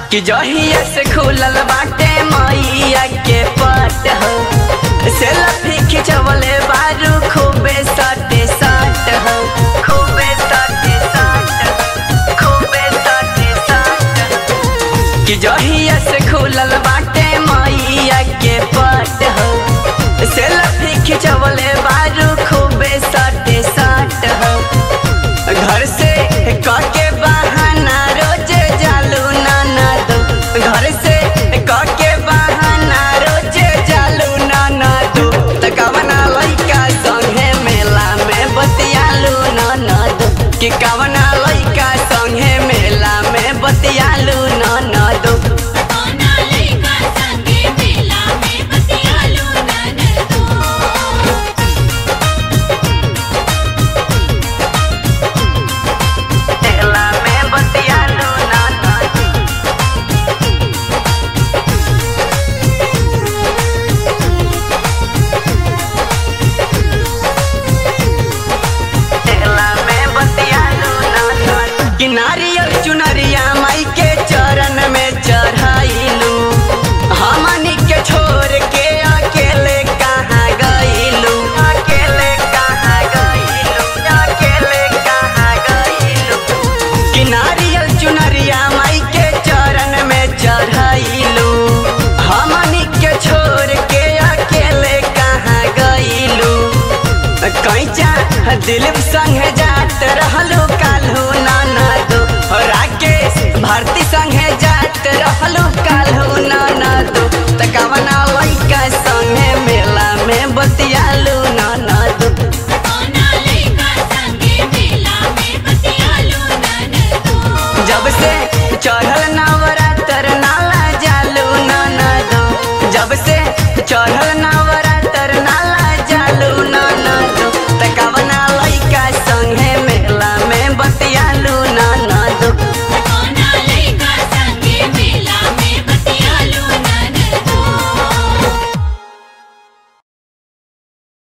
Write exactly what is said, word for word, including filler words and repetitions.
कि जहिया से खुलल बाटे मैया के पट हो, सेल्फी खिंचवले बारू खूबे सटे सट हो, खूबे सटे सट, खूबे सटे सट। कि जहिया से खुलल बाटे मैया के पट हो, सेल्फी खिंचवले बारू खूबे सटे सट हो। घर से काके बहाना रोज जालू नाना दो, घर से काके बहाना रोज जालू नाना दो। त कवना लइका संगे मेला में बतियालू नाना दो, कि कवना लइका संगे मेला में बतियालू नाना दो। नारियल चुनरिया माई के चरण में चढ़ाइलू, हमनी के छोड़ के अकेले कहाँ गइलू, अकेले कहाँ गइलू, अकेले कहाँ गइलू। कि नारियल चुनरिया माई के चरण में चढ़ाइलू, हमनी के छोड़ के अकेले कहाँ गइलू। कैचा दिलीप संगे जात रहलू काल्हू नाना दो, राकेश भारती संगे जात रहलू काल्हू नाना दो। त कवना लइका संगे मेला में बतियालू नाना दो, जब से चढ़ल ना